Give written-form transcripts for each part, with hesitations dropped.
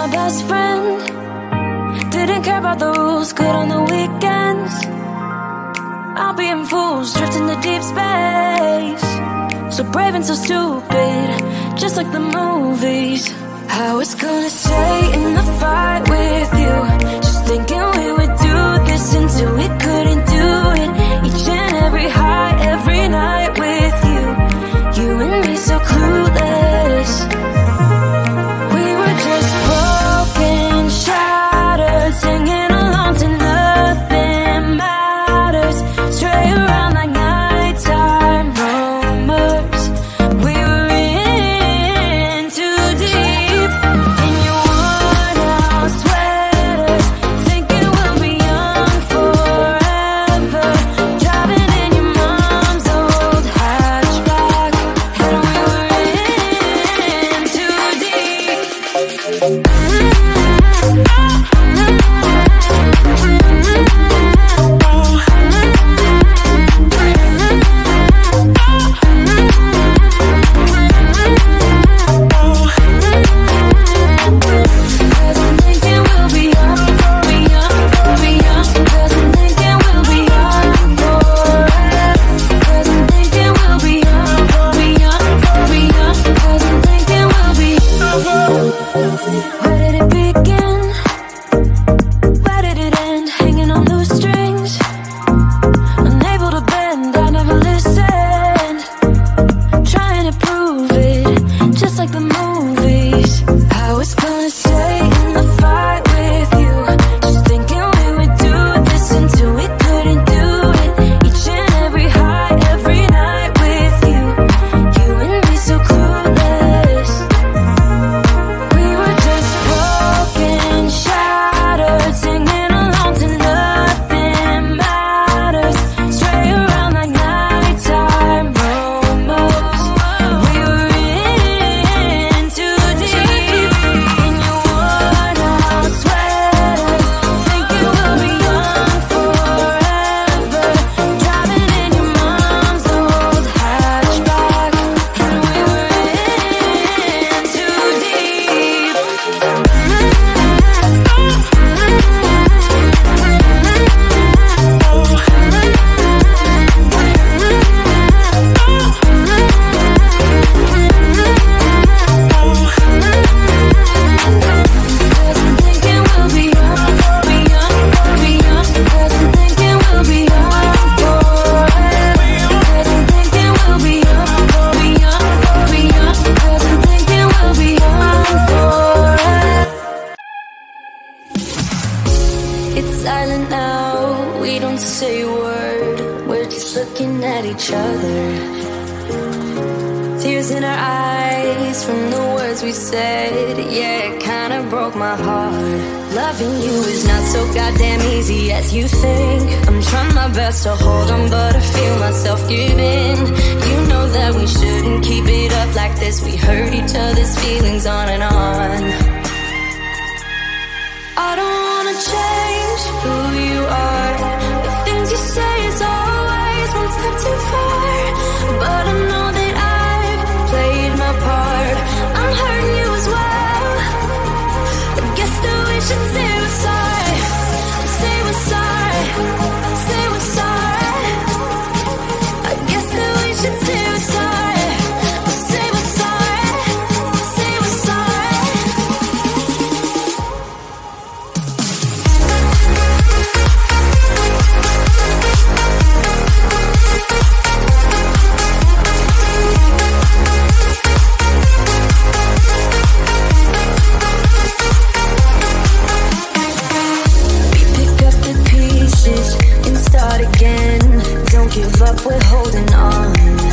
my best friend. Didn't care about the rules, good on the weekends. I'll be in fools, drifting to deep space. So brave and so stupid, just like the movies. I was gonna stay in the fight with you, just thinking we would do this until we couldn't do it. Each and every high, every night with you. You and me so clueless. We were just broken, shattered, singing along to nothing matters. Stray around like nighttime rumors. We were in too deep. In your worn-out sweaters, thinking we'll be young forever. Driving in your mom's old hatchback, and we were in too deep. Cause I'm thinking we'll be young, be young, be young. Cause I'm thinking we'll be young forever. Cause I'm thinking we'll be young, be young, be young. Cause I'm thinking we'll be young. Where did it begin? Where did it end? Hanging on loose strings, unable to bend. I never listened, trying to prove it, just like the movies. I was gonna stay in the fight with you, just thinking we would do this until we couldn't do it. Each and every high, every night with you. You and me so clueless. We were just broken, shattered, singing along to nothing matters. Stray around like nighttime rumors. We were in too deep. In your worn-out sweaters, thinking we'll be young forever. Driving in your mom's old hatchback, and we were in too deep. Cause I'm thinking we'll be young, be young, be young. Cause I'm thinking we'll be young forever. Cause I'm thinking we'll be young, be young, be young. Cause I'm thinking we'll be young forever. It's silent now, we don't say a word. We're just looking at each other. Tears in our eyes from the words we said. Yeah, it kinda broke my heart. Loving you is not so goddamn easy as you think. I'm trying my best to hold on, but I feel myself giving. You know that we shouldn't keep it up like this. We hurt each other's feelings on and on. I don't wanna change who you are. The things you say is always one step too far. But I know that I've played my part. I'm hurting you as well. I guess that we should say we're sorry. Say we're sorry. Say we're sorry. I guess that we should say we're sorry. Say we're sorry. Say we're sorry. We pick up the pieces and start again. Don't give up, we're holding on.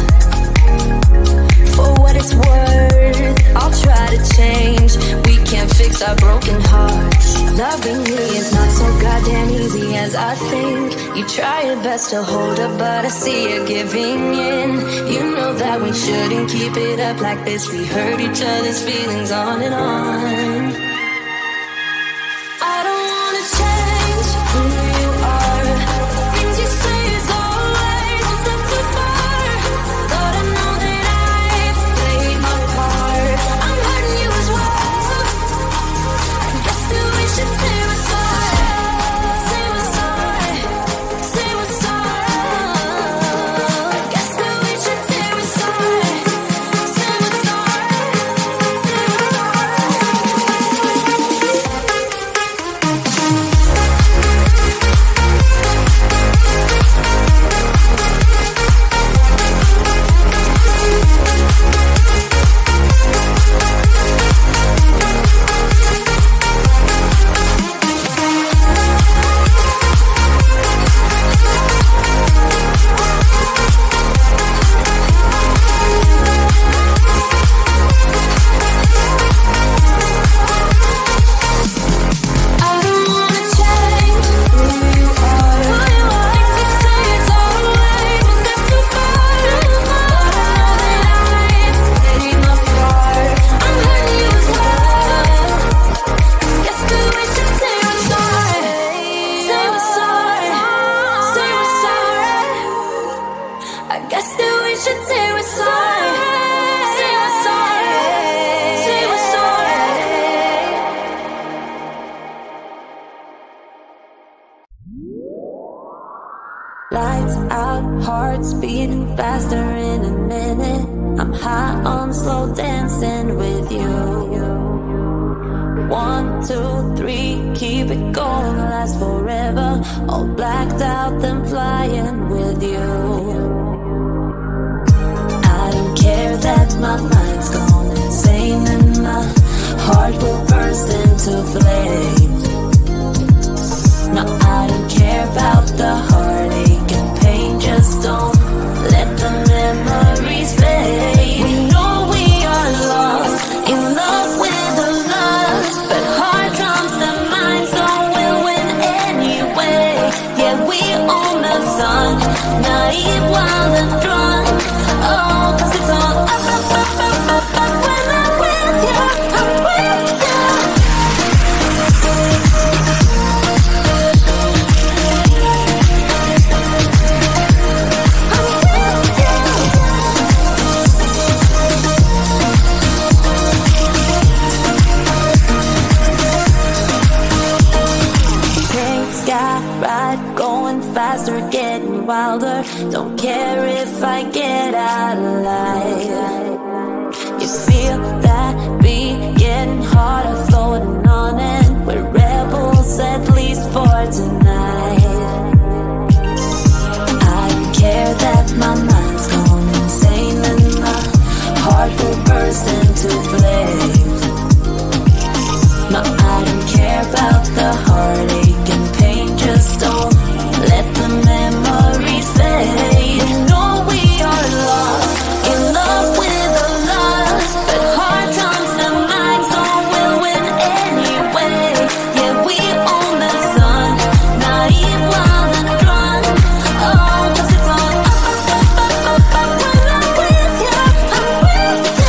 For what it's worth, I'll try to change. We can't fix our broken hearts. Loving me is not so goddamn easy as I think. You try your best to hold up, but I see you giving in. You know that we shouldn't keep it up like this. We hurt each other's feelings on and on. I don't wanna change who you are. Things you say is always one step too far. But I know that I've played my part. I'm hurting you as well. I heart's beating faster in a minute. I'm high on slow dancing with you. 1, 2, 3, keep it going, last forever. All blacked out, then flying with you. I don't care that my mind's gone insane and my heart will burst into flames. No, I don't care about the heartache and pain. Just don't let the memories fade. We know we are lost, in love with the lust, but heart drums the mind, so we'll win anyway. Yeah, we own the sun, naive, wild and drunk. Oh, 'cause it's all up, up, up, up, up, up. When I'm with you, I'm with you. Faster, getting wilder. Don't care if I get out alive. You feel that beat getting harder, floating on, and we're rebels at least for tonight. I don't care that my mind's gone insane and my heart will burst into flames. No, I don't care about the heartache and pain. Just don't let the memories fade. We know we are lost, in love with the lust, but heart drums the mind, so we'll win anyway. Yeah, we own the sun, naive, wild and drunk. Oh, 'cause it's all up, up, up, up, up, up. When I'm with you, I'm with you.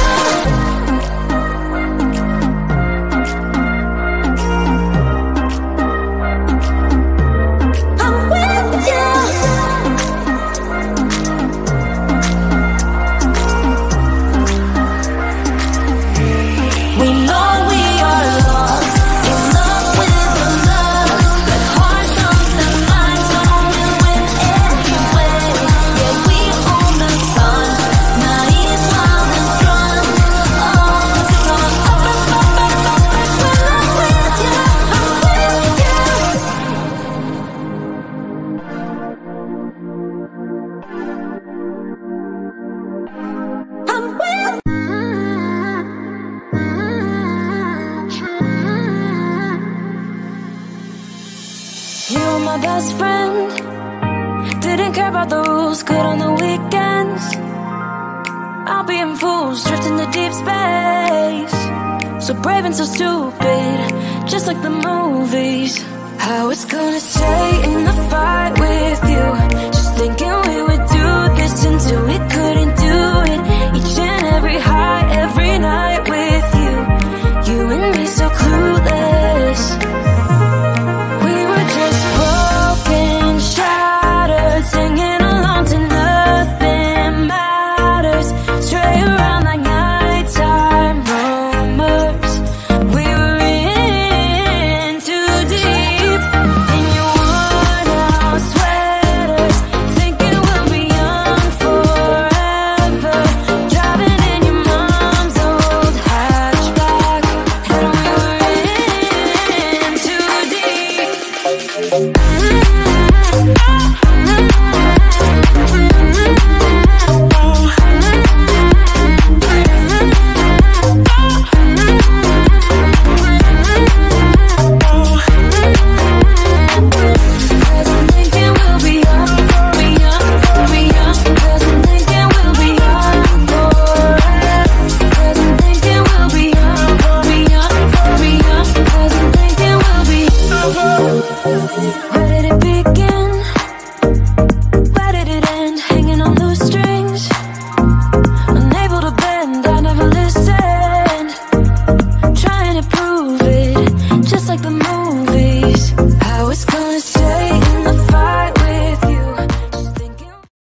My best friend didn't care about the rules, good on the weekends. I'll be in fools, drifting to deep space. So brave and so stupid, just like the movies. How it's gonna stay in the fight with you.